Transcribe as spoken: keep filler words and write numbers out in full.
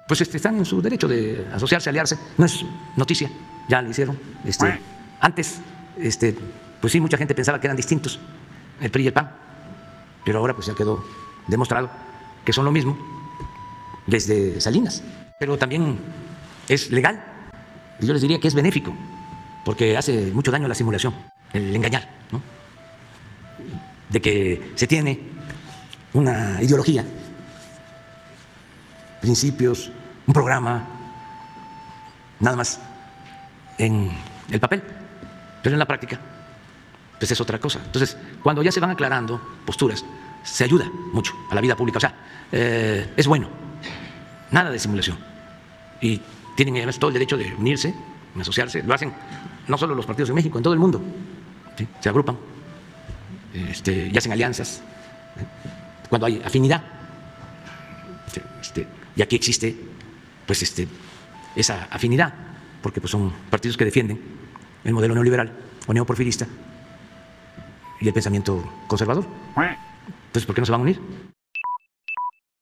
Pues este, están en su derecho de asociarse, aliarse. No es noticia, ya lo hicieron. Este, antes, este, pues sí, mucha gente pensaba que eran distintos, el P R I y el P A N, pero ahora pues ya quedó demostrado que son lo mismo desde Salinas. Pero también es legal, y yo les diría que es benéfico, porque hace mucho daño la simulación, el engañar, ¿no? De que se tiene una ideología, principios, un programa, nada más en el papel, pero en la práctica pues es otra cosa. Entonces, cuando ya se van aclarando posturas, se ayuda mucho a la vida pública. O sea, eh, es bueno, nada de simulación. Y tienen además todo el derecho de unirse, de asociarse. Lo hacen no solo los partidos de México, en todo el mundo. ¿Sí? Se agrupan este, y hacen alianzas ¿sí? Cuando hay afinidad. Este, y aquí existe pues este, esa afinidad, porque pues, son partidos que defienden el modelo neoliberal o neoporfirista y el pensamiento conservador. Entonces, ¿por qué no se van a unir?